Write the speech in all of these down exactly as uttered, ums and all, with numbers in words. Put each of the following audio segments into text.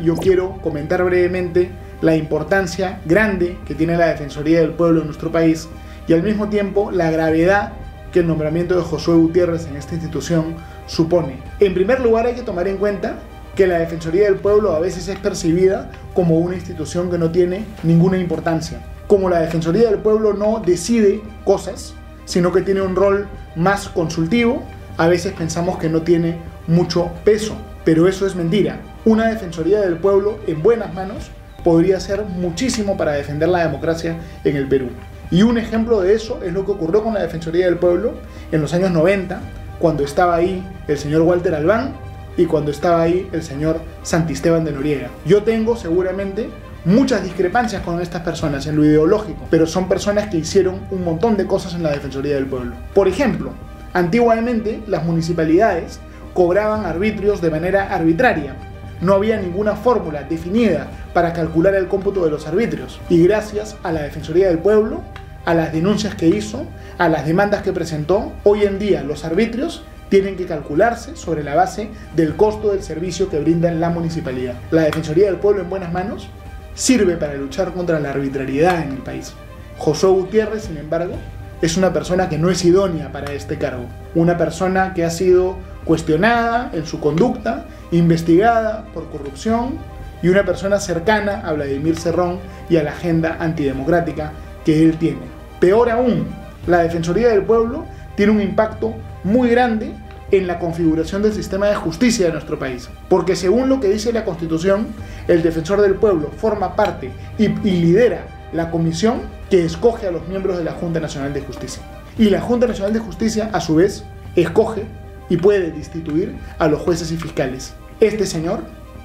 yo quiero comentar brevemente la importancia grande que tiene la Defensoría del Pueblo en nuestro país y al mismo tiempo la gravedad que el nombramiento de Josué Gutiérrez en esta institución supone. En primer lugar, hay que tomar en cuenta que la Defensoría del Pueblo a veces es percibida como una institución que no tiene ninguna importancia. Como la Defensoría del Pueblo no decide cosas, sino que tiene un rol más consultivo, a veces pensamos que no tiene mucho peso, pero eso es mentira. Una Defensoría del Pueblo en buenas manos podría hacer muchísimo para defender la democracia en el Perú. Y un ejemplo de eso es lo que ocurrió con la Defensoría del Pueblo en los años noventa, cuando estaba ahí el señor Walter Albán y cuando estaba ahí el señor Santisteban de Noriega. Yo tengo seguramente muchas discrepancias con estas personas en lo ideológico, pero son personas que hicieron un montón de cosas en la Defensoría del Pueblo. Por ejemplo, antiguamente las municipalidades cobraban arbitrios de manera arbitraria. No había ninguna fórmula definida para calcular el cómputo de los arbitrios. Y gracias a la Defensoría del Pueblo, a las denuncias que hizo, a las demandas que presentó, hoy en día los arbitrios tienen que calcularse sobre la base del costo del servicio que brinda la municipalidad. La Defensoría del Pueblo en buenas manos sirve para luchar contra la arbitrariedad en el país. Josué Gutiérrez, sin embargo, es una persona que no es idónea para este cargo. Una persona que ha sido cuestionada en su conducta, investigada por corrupción y una persona cercana a Vladimir Cerrón y a la agenda antidemocrática que él tiene. Peor aún, la Defensoría del Pueblo tiene un impacto muy grande en la configuración del sistema de justicia de nuestro país, porque según lo que dice la Constitución, el Defensor del Pueblo forma parte y, y lidera la comisión que escoge a los miembros de la Junta Nacional de Justicia. Y la Junta Nacional de Justicia, a su vez, escoge y puede destituir a los jueces y fiscales. Este señor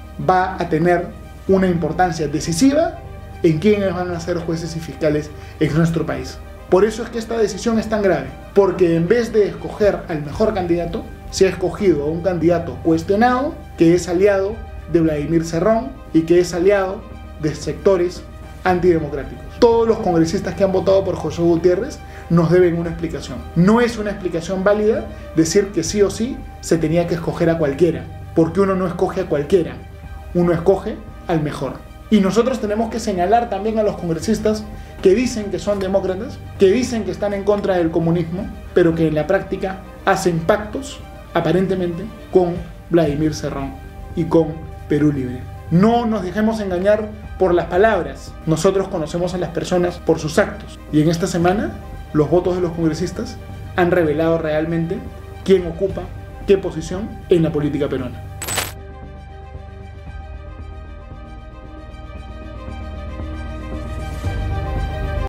va a tener una importancia decisiva en quiénes van a ser jueces y fiscales en nuestro país. Por eso es que esta decisión es tan grave, porque en vez de escoger al mejor candidato, se ha escogido a un candidato cuestionado que es aliado de Vladimir Cerrón y que es aliado de sectores antidemocráticos. Todos los congresistas que han votado por Josué Gutiérrez nos deben una explicación. No es una explicación válida decir que sí o sí se tenía que escoger a cualquiera, porque uno no escoge a cualquiera, uno escoge al mejor. Y nosotros tenemos que señalar también a los congresistas que dicen que son demócratas, que dicen que están en contra del comunismo, pero que en la práctica hacen pactos, aparentemente, con Vladimir Cerrón y con Perú Libre. No nos dejemos engañar por las palabras. Nosotros conocemos a las personas por sus actos. Y en esta semana, los votos de los congresistas han revelado realmente quién ocupa qué posición en la política peruana.